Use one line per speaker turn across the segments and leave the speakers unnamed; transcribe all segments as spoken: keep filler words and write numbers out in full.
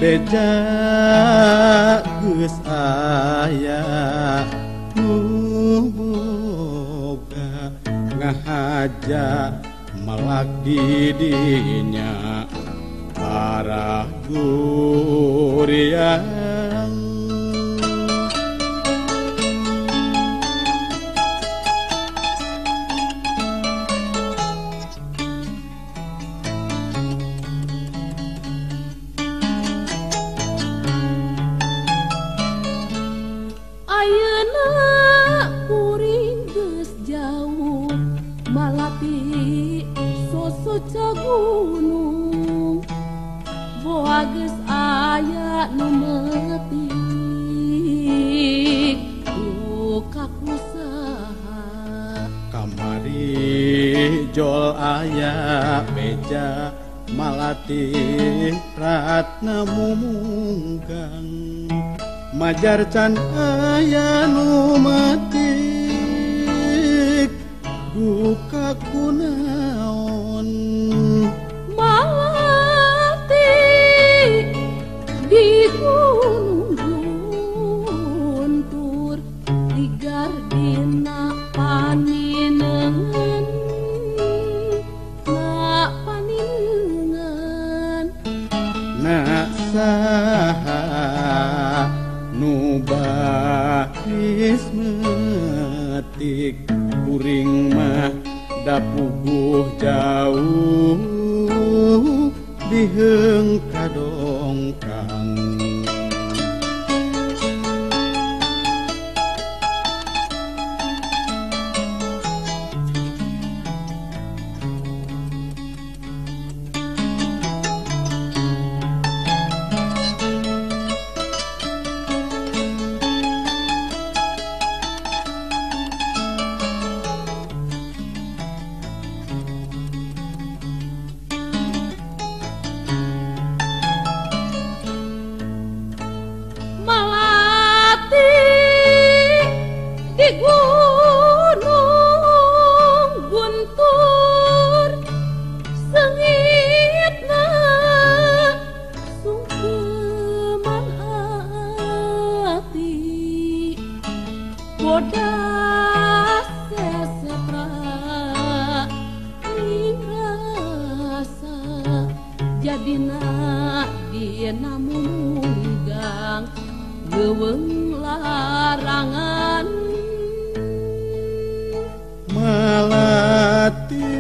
beja geus aya nu boga ngahaja malak di dinya para guriang.
Ayeuna kuring geus jauh malati sosoca gunung boa geus aya nu metik duka kusaha
Kamari jol aya beja malati ratna mumunggang majar can aya nu metik duka kunaon
malati di gunung guntur di gardina paninengan na paninengan
na saha nu baris metik kuring mah da puguh jauh diheung kadongkang.
Di gunung guntur sengitna sungkeman ati bodas sesetra ing rasa jadina dina munggang leuweung larangan
malati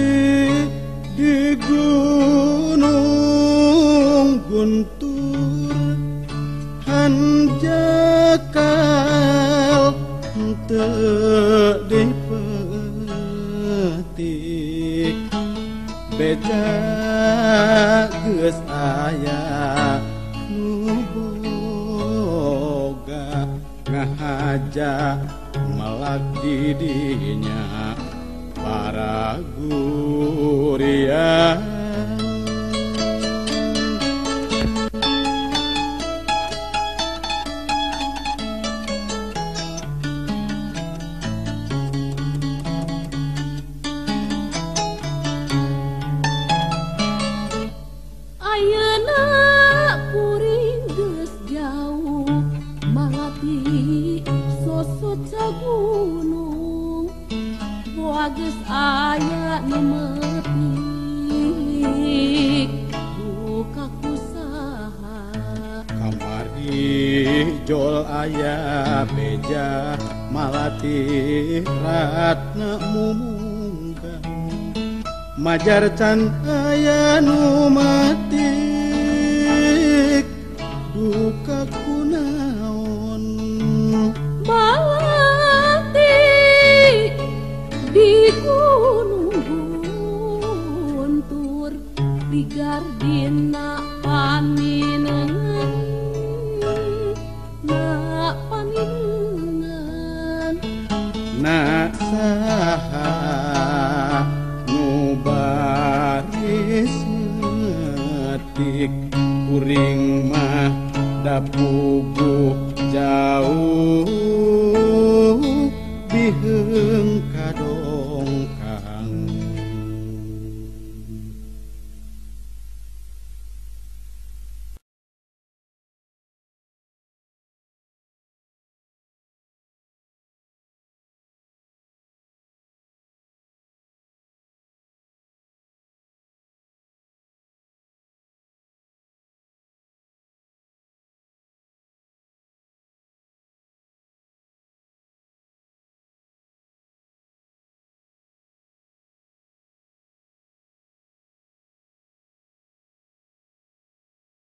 di gunung guntur hanjakal teu dipetik beja geus aya nu boga ngahaja malak di dinya para guriang.
Ayeuna kuring geus jauh malati sosoca gunung boa geus aya nu metik duka kusaha
Kamari jol aya beja malati ratna mumunggang majar can aya nu metik duka kunaon
malati di gunung guntur di gardina paninengan na paninengan
na saha nu baris metik kuring mah da puguh jauh diheung